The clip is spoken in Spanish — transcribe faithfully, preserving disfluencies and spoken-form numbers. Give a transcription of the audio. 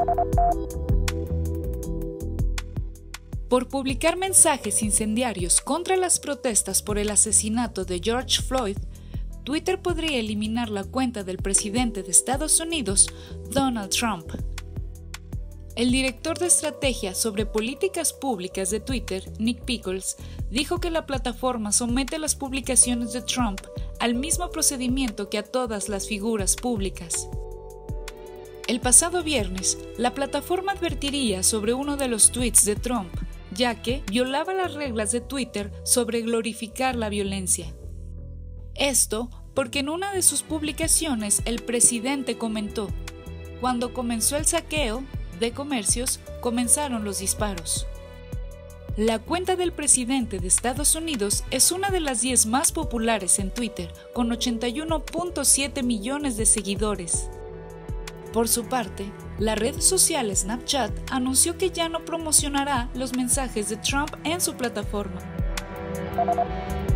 Por publicar mensajes incendiarios contra las protestas por el asesinato de George Floyd, Twitter podría eliminar la cuenta del presidente de Estados Unidos, Donald Trump. El director de estrategia sobre políticas públicas de Twitter, Nick Pickles, dijo que la plataforma somete las publicaciones de Trump al mismo procedimiento que a todas las figuras públicas. El pasado viernes, la plataforma advertiría sobre uno de los tweets de Trump, ya que violaba las reglas de Twitter sobre glorificar la violencia. Esto porque en una de sus publicaciones el presidente comentó: "Cuando comenzó el saqueo de comercios, comenzaron los disparos". La cuenta del presidente de Estados Unidos es una de las diez más populares en Twitter, con ochenta y uno punto siete millones de seguidores. Por su parte, la red social Snapchat anunció que ya no promocionará los mensajes de Trump en su plataforma.